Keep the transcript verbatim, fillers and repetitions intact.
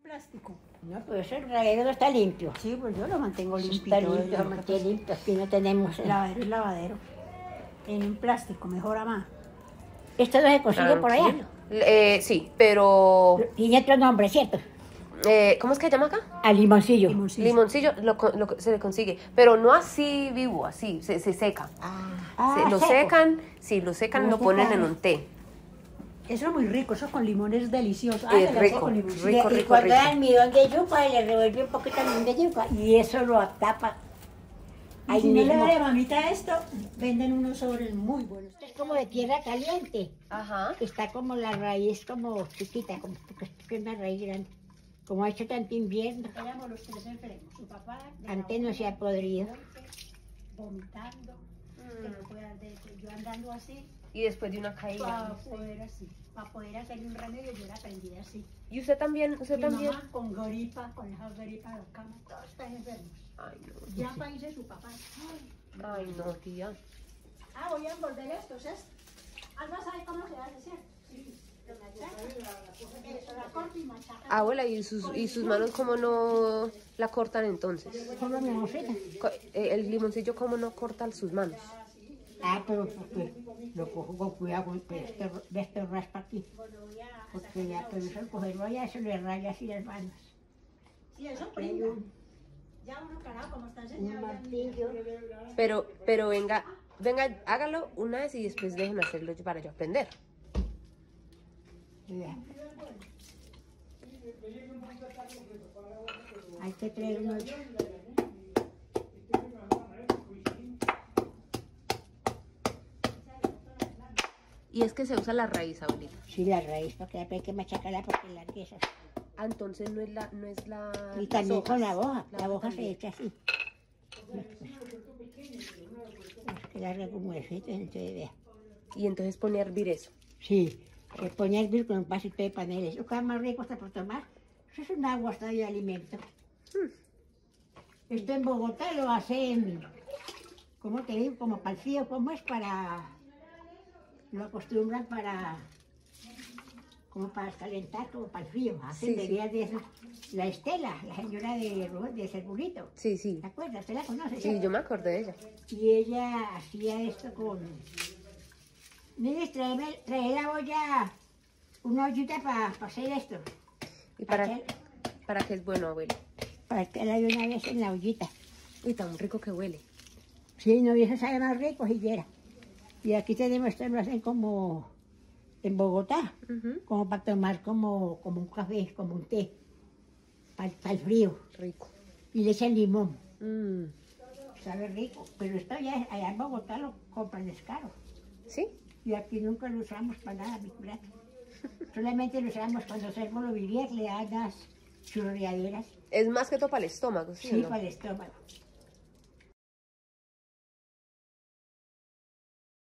plástico. No, pues el lavadero no está limpio. Sí, pues yo lo mantengo Sí, limpito. está limpio, lo mantiene limpio. Aquí no tenemos... El lavadero es lavadero. En un plástico, mejora más. Esto no se consigue por allá. Eh, sí, pero... Tiene otro nombre, ¿cierto? Eh, ¿Cómo es que se llama acá? A limoncillo. Limoncillo. Limoncillo lo, lo- se le consigue, pero no así vivo, así, se, se seca. Ah, Se- lo seco. secan, sí, lo secan, Lo lo ponen secan. en un té. Eso es muy rico, eso con limón es delicioso. Es se le hace rico, con limoncillo. rico. Y- y cuando era almidón de yuca, le revuelve un poquito de almidón de yuca y eso lo tapa. Y Ahí si no le mismo. da la mamita esto, venden unos sobres muy buenos. Es como de tierra caliente. Ajá. Está como la raíz como chiquita, como porque es una raíz grande. Como ha hecho tanto invierno, Éramos los tres enfermos. Su papá, de la antes no se ha podrido. vomitando, que no pueda de- yo andando así, Y después de una para caída. poder así, para poder hacerle un remedio, yo era aprendida así. ¿Y usted también? ¿Usted Mi también? mamá con gripa, con esa gripa de la cama, todos están enfermos. Ay, no. Ya países su papá. Ay, Ay, no, tía. ah, voy a envolver estos, ¿es? Alba sabe cómo se hace, ¿cierto? Sí. Eso, la corto y machaca. Abuela, ¿y sus, y sus manos cómo no la cortan entonces? Solo mi mosquita. Co- eh, El limoncillo, ¿cómo no corta sus manos? Ah, pero porque lo cojo con cuidado, porque este, de este raspa aquí. Porque ya, pero eso al cogerlo allá, eso le raya así las manos. Sí, eso Hay prenda. un, Ya uno, carajo, como está un enseñado. ya- martillo. Pero, pero venga, venga, hágalo una vez y después dejen hacerlo para yo aprender. Ya. Hay que traer unos... Y es que se usa la raíz, abuelita. Sí, la raíz, porque hay que machacarla porque la riqueza. Ah, entonces no es la, no es la. Y las también con hojas. la hoja. La La hoja hoja se también. echa así. Es que la como de frito, entonces vea. Y entonces pone a hervir eso. Sí, se pone a hervir con un vasito de panela. Eso queda más rico hasta por tomar. Eso es un agua hasta de alimento. Esto en Bogotá lo hacen, ¿cómo te digo? Como para el frío, ¿cómo es? Para, lo acostumbran para, como para calentar, como para el frío. Hacen Sí, sí. bebidas de eso. La Estela, la señora de, Ru- de Cerburito, Sí, sí. ¿te acuerdas? ¿Usted la conoce? Sí, ¿cierto? yo me acordé de ella. Y ella hacía esto con... Mire, trae, trae la olla, una ollita para hacer esto. ¿Y para, Para que- para qué es bueno, abuela? Para que la de una vez en la ollita. Uy, tan rico que huele. Sí, no, y eso sabe más rico si quiera. Y aquí tenemos esto, lo hacen como en Bogotá, Ujú. como para tomar como, como un café, como un té, para, el frío. Rico. Y le echan limón, Mm. sabe rico. Pero esto ya, allá en Bogotá lo compran es caro. ¿Sí? Y aquí nunca lo usamos para nada, mi plato. Solamente lo usamos cuando Servo lo vivía, le dan las churriaderas. Es más que todo para el estómago, ¿sí? o Sí, no? para el estómago.